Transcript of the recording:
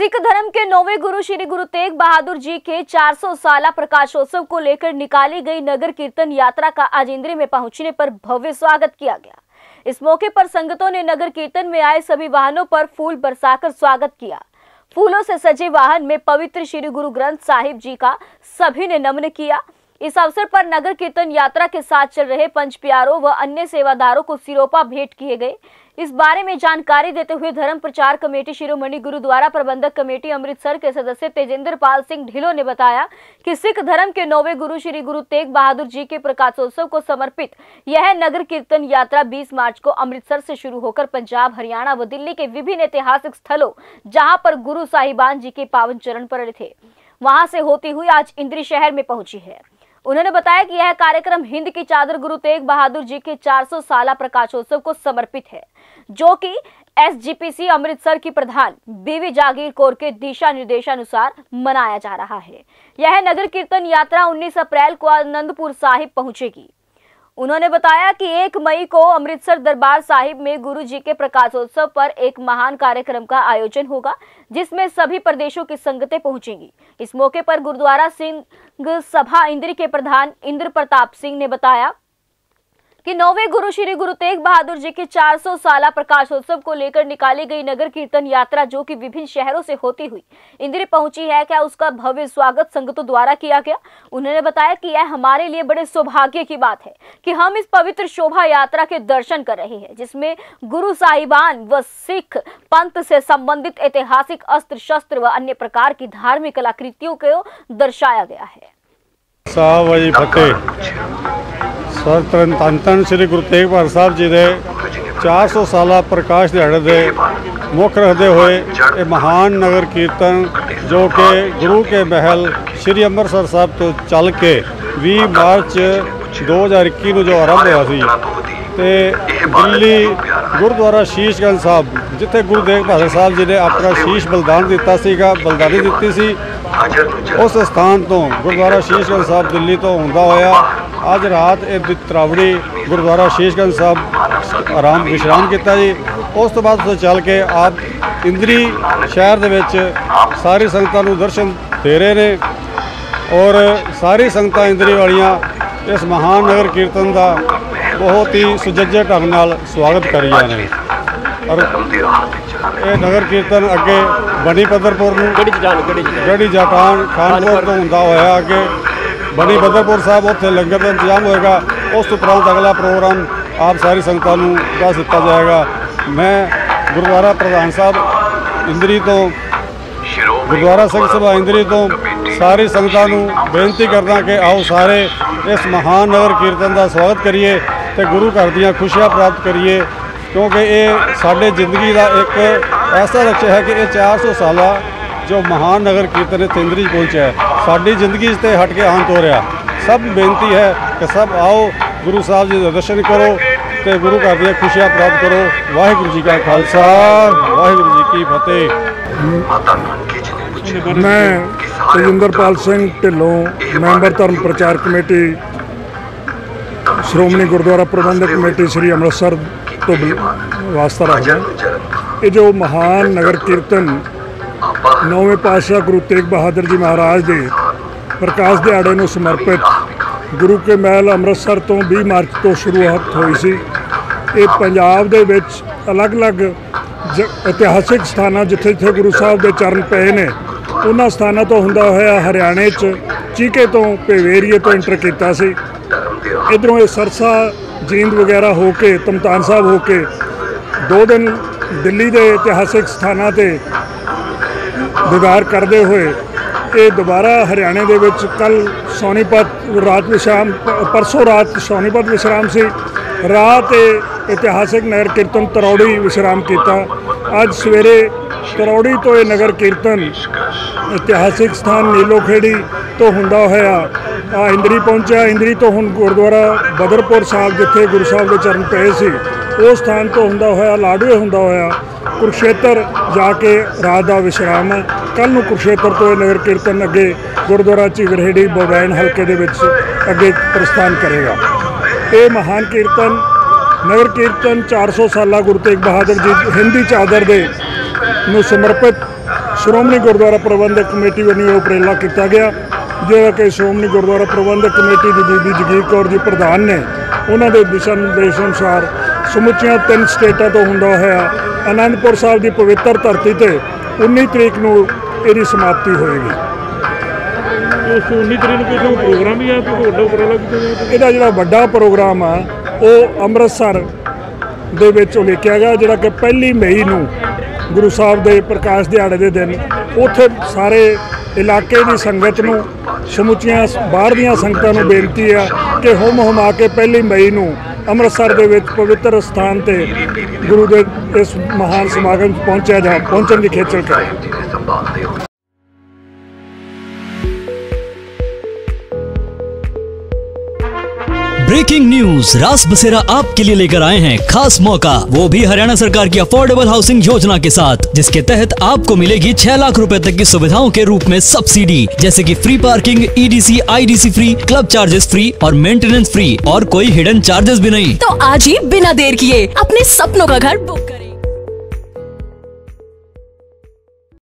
सिख धर्म के 9वें गुरु श्री गुरु तेग बहादुर जी के 400 साला प्रकाशोत्सव को लेकर निकाली गई नगर कीर्तन यात्रा का आज इंद्री में पहुंचने पर भव्य स्वागत किया गया। इस मौके पर संगतों ने नगर कीर्तन में आए सभी वाहनों पर फूल बरसाकर स्वागत किया। फूलों से सजे वाहन में पवित्र श्री गुरु ग्रंथ साहिब जी का सभी ने नमन किया। इस अवसर पर नगर कीर्तन यात्रा के साथ चल रहे पंच प्यारों व अन्य सेवादारों को सिरोपा भेंट किए गए। इस बारे में जानकारी देते हुए धर्म प्रचार कमेटी शिरोमणि गुरुद्वारा प्रबंधक कमेटी अमृतसर के सदस्य तेजेंद्र पाल सिंह ढिल्लों ने बताया कि सिख धर्म के 9वें गुरु श्री गुरु तेग बहादुर जी के प्रकाशोत्सव को समर्पित यह नगर कीर्तन यात्रा 20 मार्च को अमृतसर से शुरू होकर पंजाब, हरियाणा व दिल्ली के विभिन्न ऐतिहासिक स्थलों जहां पर गुरु साहिबान जी के पावन चरण पड़े थे, वहां से होती हुई आज इंद्री शहर में पहुंची है। उन्होंने बताया कि यह कार्यक्रम हिंद की चादर गुरु तेग बहादुर जी के 400 साला प्रकाशोत्सव को समर्पित है, जो कि SGPC अमृतसर की प्रधान बीवी जागीर कौर के दिशा निर्देशानुसार मनाया जा रहा है। यह नगर कीर्तन यात्रा 19 अप्रैल को आनंदपुर साहिब पहुंचेगी। उन्होंने बताया कि 1 मई को अमृतसर दरबार साहिब में गुरु जी के प्रकाशोत्सव पर एक महान कार्यक्रम का आयोजन होगा, जिसमें सभी प्रदेशों की संगतें पहुंचेंगी। इस मौके पर गुरुद्वारा सिंह सभा इंद्री के प्रधान इंद्र प्रताप सिंह ने बताया कि 9वें गुरु श्री गुरु तेग बहादुर जी के 400 साला प्रकाशोत्सव को लेकर निकाली गई नगर कीर्तन यात्रा, जो कि विभिन्न शहरों से होती हुई इंद्री पहुंची है, क्या उसका भव्य स्वागत संगतों द्वारा किया गया। उन्होंने बताया कि यह हमारे लिए बड़े सौभाग्य की बात है कि हम इस पवित्र शोभा यात्रा के दर्शन कर रहे हैं, जिसमें गुरु साहिबान व सिख पंथ से संबंधित ऐतिहासिक अस्त्र शस्त्र व अन्य प्रकार की धार्मिक कलाकृतियों को दर्शाया गया है। धन श्री गुरु तेग बहादुर साहब जी के 400 साला प्रकाश दिहाड़े के मुख रखते हुए ये महान नगर कीर्तन जो कि गुरु के महल श्री अमृतसर साहब तो चल के 20 मार्च 2021 जो आरंभ होया दिल्ली गुरुद्वारा शीशगंज साहब जिथे गुरु तेग बहादुर साहब जी ने अपना शीश बलिदान दिता सीगा, बलिदानी दी सी, उस स्थान तो गुरुद्वारा शीशगंज साहब दिल्ली तो होंदा होया अज रात त्रावड़ी गुरुद्वारा शीशगंज साहब विश्राम किया जी। उस तो बाद चल के आप इंद्री शहर दे विच सारी संगतां दर्शन दे रहे ने और सारी संगतां इंद्री वालियां इस महान नगर कीर्तन का बहुत ही सुचज्जे ढंग नाल स्वागत कर रही ने। और ये नगर कीर्तन अगे बनी पदरपुर गढ़ी जाटान खानपुर तो होंदा होया अगे बनी बदरपुर साहब उत्थे लंगर का इंतजाम होएगा। उस उपरांत अगला प्रोग्राम आप सारी संगतां नूं दस दिता जाएगा। मैं गुरुद्वारा प्रधान साहब इंद्री तो गुरुद्वारा सिंह सभा इंद्री तो सारी संगतां नूं बेनती करदा कि आओ सारे इस महान नगर कीर्तन का स्वागत करिए तो गुरु घर दीआं खुशियां प्राप्त करिए, क्योंकि ये साडे जिंदगी का एक ऐसा लक्ष्य है कि ये 400 साला जो महान नगर कीर्तन इत्थे इंद्री पहुंचा है, साडी जिंदगी से हट के अंत हो रहा। सब बेनती है कि सब आओ गुरु साहब जी के दर्शन करो तो गुरु घर दी खुशियां प्राप्त करो। वाहिगुरू जी का खालसा, वाहिगुरू जी की फतेह। मैं तेजेंद्र पाल सिंह ढिल्लों, मैंबर धर्म प्रचार कमेटी श्रोमणी गुरुद्वारा प्रबंधक कमेटी श्री अमृतसर तो वास्ता रखना। ये जो महान नगर कीर्तन 9वें पातशाह गुरु तेग बहादुर जी महाराज के प्रकाश दिहाड़े को समर्पित गुरु के महल अमृतसर तो 20 मार्च तो शुरुआत हुई सी। ये पंजाब दे विच अलग अलग इतिहासिक स्थान जिथे जिथे गुरु साहब के चरण पे ने उन्होंने स्थानों तो होंदा होया हरियाणे चीके तो भेवेरिए तो इंटर किया सी। इधरों ये सरसा जींद वगैरह हो के तमतान साहब हो के 2 दिन दिल्ली के इतिहासिक स्थानों से दीदार करते हुए ये दोबारा हरियाणे के विच कल सोनीपत रात विश्राम, परसों रात सोनीपत विश्राम से रात इतिहासिक नगर कीर्तन तरौड़ी विश्राम किया। अज सवेरे तरौड़ी तो ये नगर कीर्तन इतिहासिक स्थान नीलोखेड़ी तो होंदा होया इंद्री पहुंचा। इंद्री तो हुण गुरुद्वारा बदरपुर साहब जिथे गुरु साहब के चरण पे सी उस स्थान तो होंदा होया लाडवे होंदा होया कुरुक्षेत्र जाके रात का विश्राम। कल नूं कुरुक्षेत्र तो ये नगर कीर्तन अगे गुरुद्वारा झीगरहेड़ी बवैन हल्के दे विच अगे प्रस्थान करेगा। ये महान कीर्तन नगर कीर्तन 400 साला गुरु तेग बहादुर जी हिंदी चादर दे नूं समर्पित ਸ਼੍ਰੋਮਣੀ ਗੁਰਦੁਆਰਾ ਪ੍ਰਬੰਧਕ ਕਮੇਟੀ ਵੱਲੋਂ ਉਪਰਾਲਾ ਕੀਤਾ ਗਿਆ, ਜਿਹੜਾ ਕਿ ਸ਼੍ਰੋਮਣੀ ਗੁਰਦੁਆਰਾ ਪ੍ਰਬੰਧਕ ਕਮੇਟੀ ਦੀ ਬੀਬੀ ਜਗੀਰ ਕੌਰ ਜੀ ਪ੍ਰਧਾਨ ਨੇ ਉਹਨਾਂ ਦੇ ਦਿਸ਼ਾ ਨਿਰਦੇਸ਼ ਅਨੁਸਾਰ ਸਮੁੱਚੀਆਂ 3 ਸਟੇਟਾਂ ਤੋਂ ਹੁੰਦਾ ਹੋਇਆ ਅਨੰਦਪੁਰ ਸਾਹਿਬ ਦੀ ਪਵਿੱਤਰ ਧਰਤੀ ਤੇ 19 ਤਰੀਕ ਨੂੰ ਇਹਦੀ ਸਮਾਪਤੀ ਹੋਏਗੀ। ਉਸ 19 ਤਰੀਕ ਨੂੰ ਕੋਈ ਪ੍ਰੋਗਰਾਮ ਵੀ ਆ, ਕੋਈ ਵੱਡਾ ਉਪਰਾਲਾ ਕੀਤਾ ਜਾਏਗਾ? ਇਹਦਾ ਜਿਹੜਾ ਵੱਡਾ ਪ੍ਰੋਗਰਾਮ ਆ ਉਹ ਅੰਮ੍ਰਿਤਸਰ ਦੇ ਵਿੱਚ ਉਲੀਕਿਆ ਗਿਆ, ਜਿਹੜਾ ਕਿ 1 ਮਈ ਨੂੰ ਗੁਰੂ ਸਾਹਿਬ ਦੇ ਪ੍ਰਕਾਸ਼ ਦਿਹਾੜੇ ਦੇ ਦਿਨ ਉੱਥੇ ਸਾਰੇ ਇਲਾਕੇ ਦੀ ਸੰਗਤ ਨੂੰ, ਸਮੁੱਚੀਆਂ ਬਾਹਰ ਦੀਆਂ ਸੰਗਤਾਂ ਨੂੰ ਬੇਨਤੀ ਆ ਕਿ ਹੁਮ ਹੁਮਾ ਕੇ 1 ਮਈ ਨੂੰ ਅੰਮ੍ਰਿਤਸਰ ਦੇ ਵਿੱਚ ਪਵਿੱਤਰ ਸਥਾਨ ਤੇ ਗੁਰੂ ਦੇ ਇਸ ਮਹਾਨ ਸਮਾਗਮ 'ਚ ਪਹੁੰਚਣ ਦੀ ਖੇਚਲ ਕਰੇ। ब्रेकिंग न्यूज, रास बसेरा आपके लिए लेकर आए हैं खास मौका, वो भी हरियाणा सरकार की अफोर्डेबल हाउसिंग योजना के साथ, जिसके तहत आपको मिलेगी 6 लाख रुपए तक की सुविधाओं के रूप में सब्सिडी, जैसे कि free parking, EDC, IDC free, club charges free और मेंटेनेंस फ्री, और कोई हिडन चार्जेस भी नहीं। तो आज ही बिना देर किए अपने सपनों का घर बुक करें।